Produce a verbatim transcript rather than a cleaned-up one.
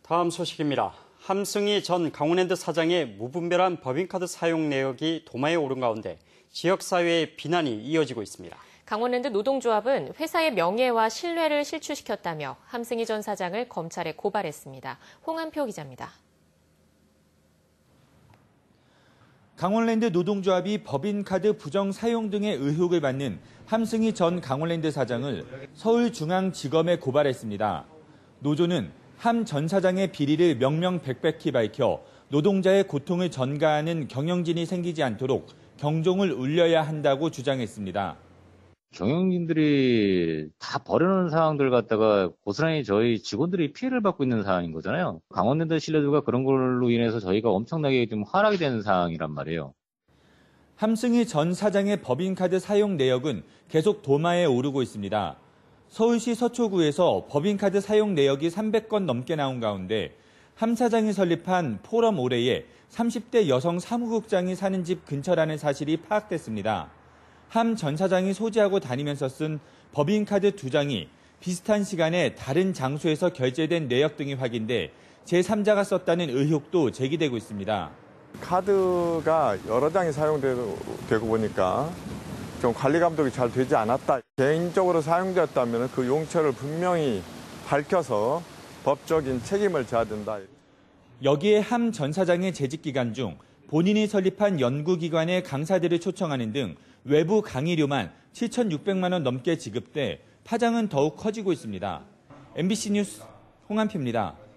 다음 소식입니다. 함승희 전 강원랜드 사장의 무분별한 법인카드 사용 내역이 도마에 오른 가운데 지역사회의 비난이 이어지고 있습니다. 강원랜드 노동조합은 회사의 명예와 신뢰를 실추시켰다며 함승희 전 사장을 검찰에 고발했습니다. 홍한표 기자입니다. 강원랜드 노동조합이 법인카드 부정 사용 등의 의혹을 받는 함승희 전 강원랜드 사장을 서울중앙지검에 고발했습니다. 노조는 함 전 사장의 비리를 명명백백히 밝혀 노동자의 고통을 전가하는 경영진이 생기지 않도록 경종을 울려야 한다고 주장했습니다. 경영진들이 다 버려놓은 상황들 갖다가 고스란히 저희 직원들이 피해를 받고 있는 상황인 거잖아요. 강원랜드 신뢰도가 그런 걸로 인해서 저희가 엄청나게 좀 하락이 되는 상황이란 말이에요. 함승희 전 사장의 법인카드 사용 내역은 계속 도마에 오르고 있습니다. 서울시 서초구에서 법인카드 사용 내역이 삼백 건 넘게 나온 가운데 함 사장이 설립한 포럼 올해에 삼십 대 여성 사무국장이 사는 집 근처라는 사실이 파악됐습니다. 함 전 사장이 소지하고 다니면서 쓴 법인카드 두 장이 비슷한 시간에 다른 장소에서 결제된 내역 등이 확인돼 제삼자가 썼다는 의혹도 제기되고 있습니다. 카드가 여러 장이 사용되고 보니까 좀 관리 감독이 잘 되지 않았다. 개인적으로 사용되었다면 그 용처를 분명히 밝혀서 법적인 책임을 져야 된다. 여기에 함 전 사장의 재직 기간 중 본인이 설립한 연구기관의 강사들을 초청하는 등 외부 강의료만 칠천육백만 원 넘게 지급돼 파장은 더욱 커지고 있습니다. 엠비씨 뉴스 홍한표입니다.